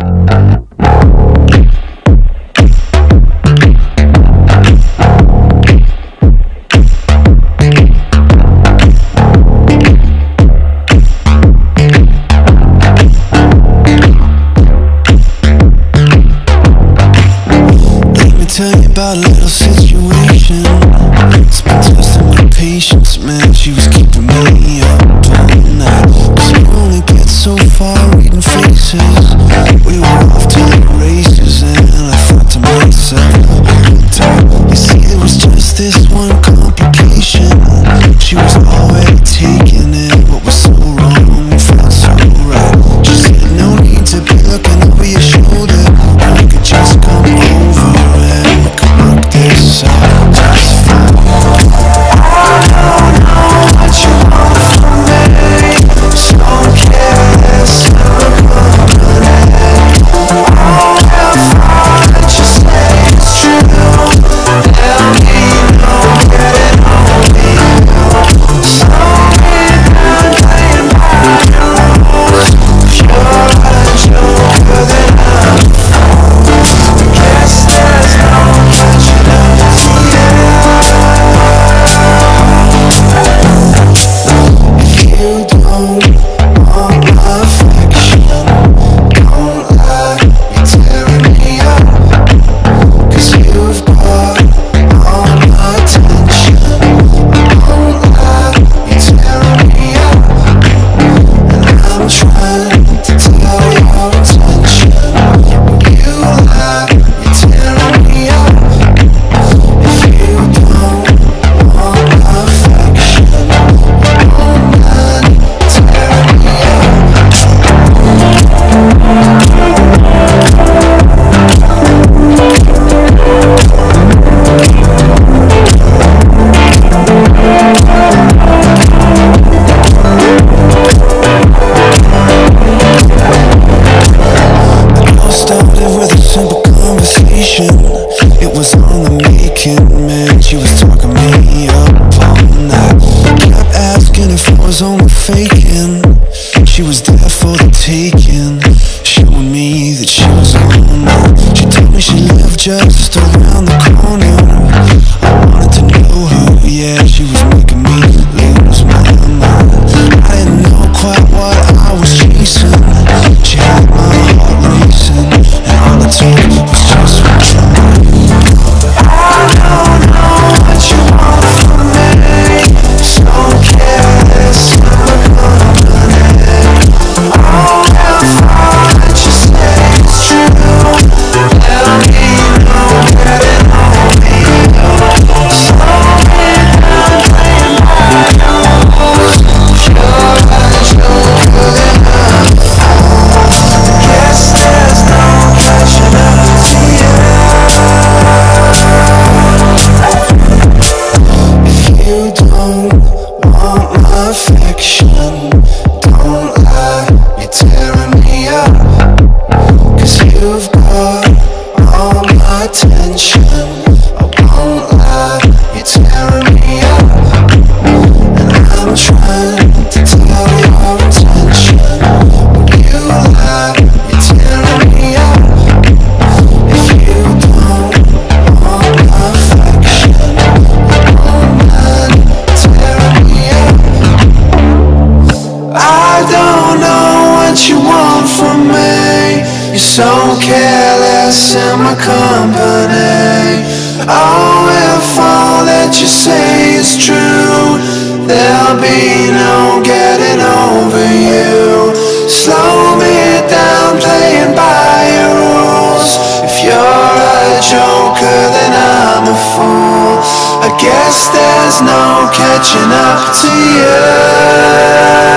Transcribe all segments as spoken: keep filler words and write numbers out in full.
Tell you about a little situation. It's been testing my patience, man. She was keeping me up all night. Cause you only get so far reading faces. We were off to the races, and I thought to myself, hold on. You see, there was just this one complication. She was already taking it. What was so wrong felt so right. She said, no need to be looking over your shoulder. You could just come over and work this out just fine. I don't know what you want from me, so careless in the company. All the thought that you say is true. There'll be no getting over you. So we've been playing by your rules. If you're a joker, then I'm a fool. I guess there's no catching up to you. If you don't want my affection, don't lie, you're tearing me up. Cause you've got all my attention. Don't lie, you're tearing me up. And I'm trying to tell your attention. When you lie, you're tearing me up. If you don't want my affection, don't mind tearing me up. It all started with a simple conversation. It was on the making, man. She was talking me up all night. Kept asking if I was only faking. She was there for the taking, showing me that she was on mine. She told me she lived just around the corner. I wanted to know her, yeah. She was making me lose my mind. I didn't know quite what I was chasing. She had my heart racing, and all it took was just one. I don't know what you want from me, so careless in the company. All the thought that you say is true. There'll be no getting over you. So we've been playing by your rules. If you're a joker, then I'm a fool. I guess there's no catching up to you. If you don't want my affection, don't lie, you're tearing me up. Cause you've got all my attention. I won't lie, you're tearing me up. And I'm trying to tell your attention. When you lie, you're tearing me up. If you don't want my affection, don't mind tearing me up. I don't know what you want from me. You're so careless in my company. Oh, if all that you say is true, there'll be no getting over you. Slow me down, playing by your rules. If you're a joker, then I'm a fool. I guess there's no catching up to you.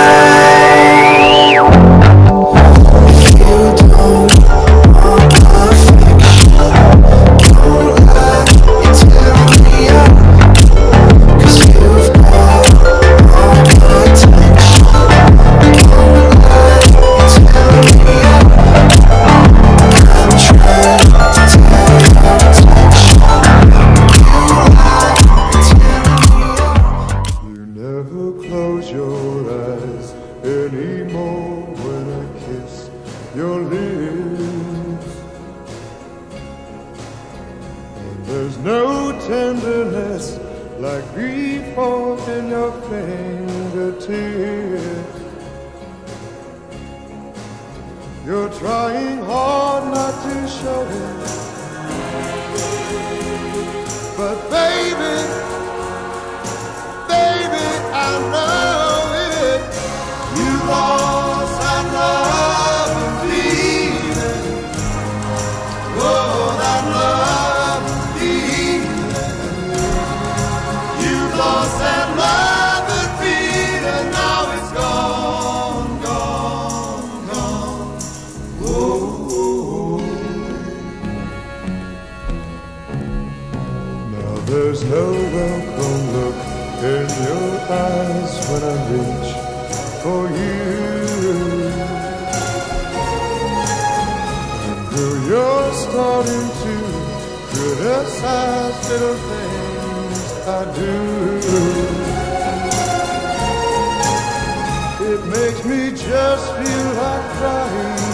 If you don't want my affection, don't lie, you're tearing me up. Cause you've got all my attention. Don't lie, you're tearing me up. I'm trying to tell your attention. You lie, you're tearing me up. You never close your trying hard not to show it, but baby, baby, I know it. You lost that love and feeling. Oh, that love and feeling. You lost that love and feeling. Now it's gone, gone, gone. Oh, now there's no welcome look in your eyes when I reach for you. Girl, you're starting to criticize little things I do. It makes me just feel like crying,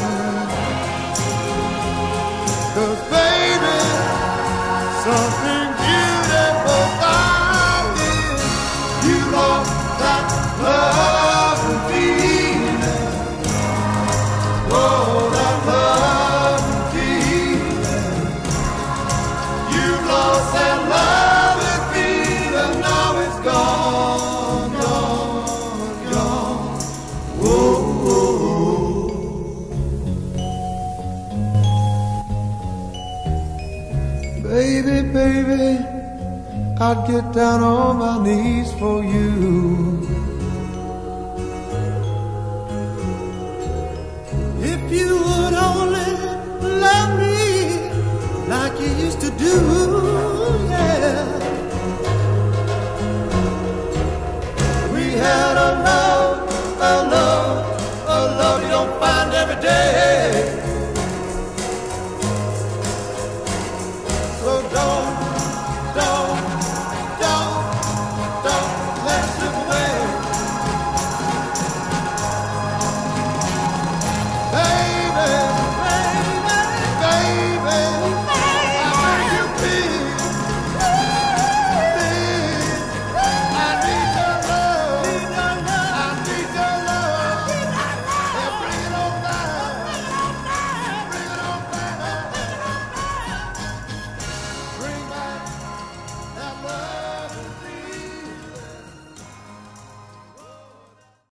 'cause baby, something beautiful I did. You lost that love and feeling. Oh, that love and feeling. You lost that love and feeling. Now it's gone, gone, gone. Whoa, whoa. Baby, baby, I'd get down on my knees for you. If you would only love me like you used to do, yeah. We had a love, a love, a love you don't find every day.